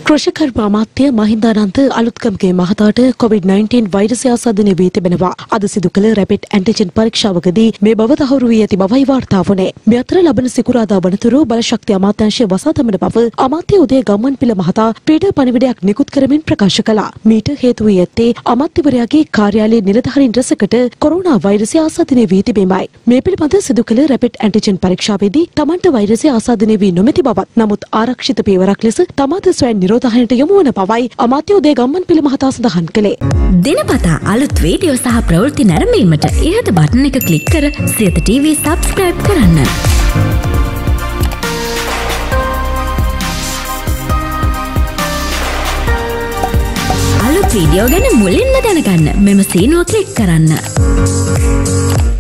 කෘෂිකර්ම අමාත්‍ය මහින්දානන්ද අලුත්කම්ගේ මහතාට COVID-19 වෛරසය ආසාදනය වී තිබෙනවා. අද සිදු කළ රැපිඩ් ඇන්ටිජන් පරීක්ෂාවකදී මේ බව තහවුරු වී ඇති බවයි වාර්තා වුණේ. මේ අතර ලබන සිකුරාදා වනතුරු බලශක්ති අමාත්‍යාංශය වසා දමන බව අමාත්‍ය උදේ ගම්මන්පිල මහතා පීඩා පණිවිඩයක් නිකුත් කරමින් ප්‍රකාශ කළා. මීට හේතු වී ඇත්තේ අමාත්‍යවරයාගේ කාර්යාලයේ නිලධාරීන් රැසකට කොරෝනා වෛරසය ආසාදනය වී තිබීමයි. මේ පිළිබඳ සිදු කළ රැපිඩ් ඇන්ටිජන් පරීක්ෂාවේදී තමන්ට වෛරසය ආසාදනය වී නොමැති බවත්, නමුත් ආරක්ෂිත පියවරක් ලෙස තමාද ස්වයං නිරෝධායනයට යොමු වන බවයි අමාත්‍ය උදේ ගම්මන්පිල මහතා සඳහන් කළේ. දිනපතා අලුත් වීඩියෝ සහ ප්‍රවෘත්ති නැරඹීමට ඉහත බටන් එක ක්ලික් කර සියත TV subscribe කරන්න. අලුත් වීඩියෝ ගැන මුලින්ම දැනගන්න මෙම සීනුව ක්ලික් කරන්න.